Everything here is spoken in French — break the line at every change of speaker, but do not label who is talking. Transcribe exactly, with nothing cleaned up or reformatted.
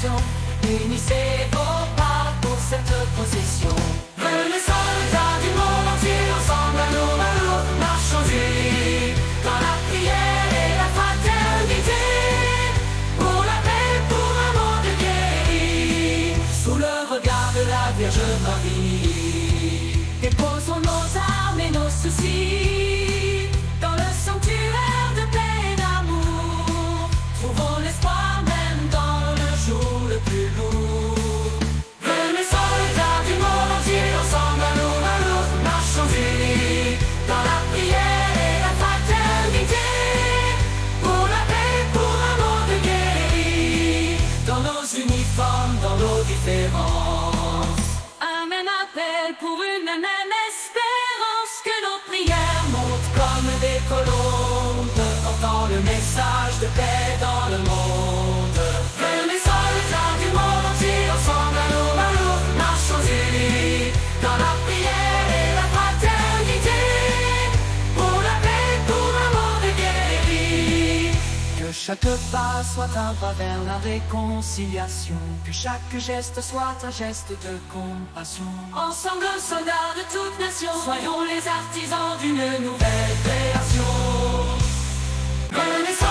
nation. Unissez vos pas pour cette procession. Venez soldats du monde entier, ensemble à nos mains, marchons unis dans la prière et la fraternité. Pour la paix, pour un monde guéri, sous le regard de la Vierge Marie. Déposons nos armes et nos soucis dans le sanctuaire de paix et d'amour. Trouvons l'espoir même dans le jour le plus lourd. Venez soldats du monde entier, ensemble à nos mains, marchons unis dans la prière et la fraternité. Pour la paix, pour un monde guéri, dans nos uniformes, dans nos différences. Un même appel pour une même espérance, que nos prières montent comme des colombes, portant le message de paix dans le monde. Venez soldats du monde entier, ensemble à nos mains, marchons unis dans la prière et la fraternité. Pour la paix, pour un monde guéri, que chaque pas soit un pas vers la réconciliation, que chaque geste soit un geste de compassion. Ensemble, soldats de toute nation, soyons les artisans d'une nouvelle création. Venez